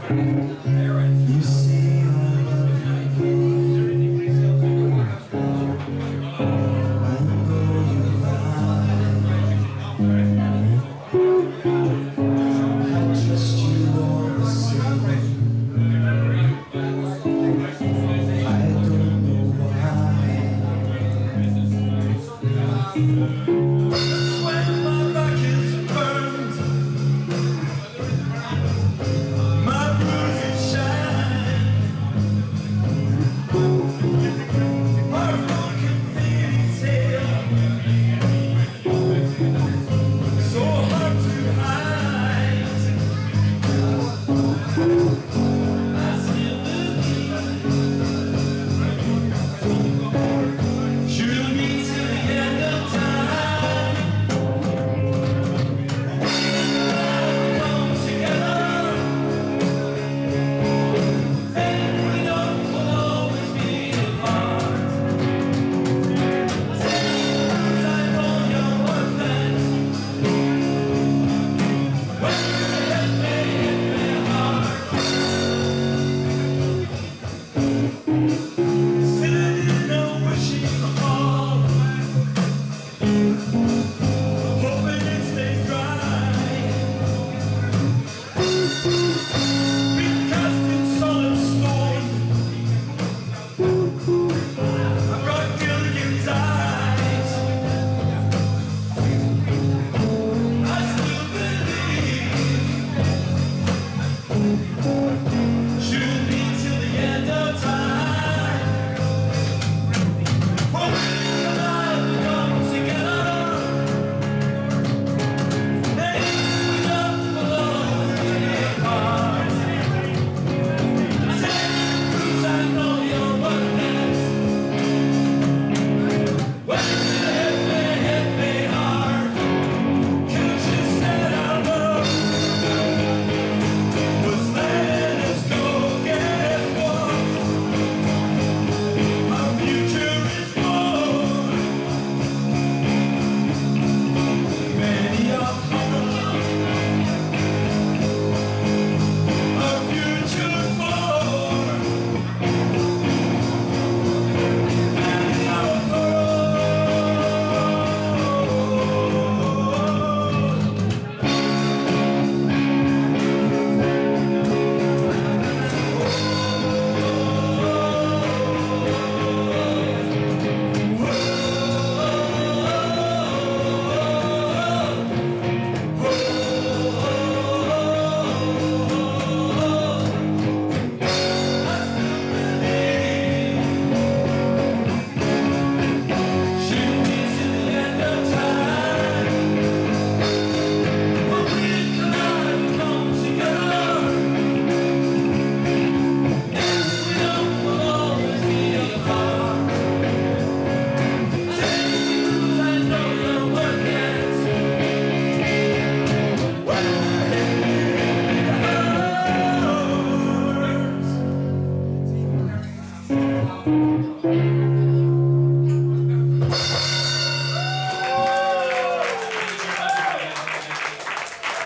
You see, I love you. I know you lie. I trust you all the same. I don't know why. When my back is burned, my bruises shine. Our broken fairy tale, so hard to hide. I still believe you'll be till the end of time. Come together, and we know we'll always be apart. I know you're worth it. When you hit me hard, sitting in a wishing hall, hoping it stays dry. Been cast in solid stone. I've got Gilligan's eyes. I still believe you'll be till the end of time. When we come together, maybe we love will always be apart. I know you're worth it. When you hit me hard, 'cause you said our love was letting us go get one. Our future is born. Many of horror. Our future's born. Many of horror. Thank you.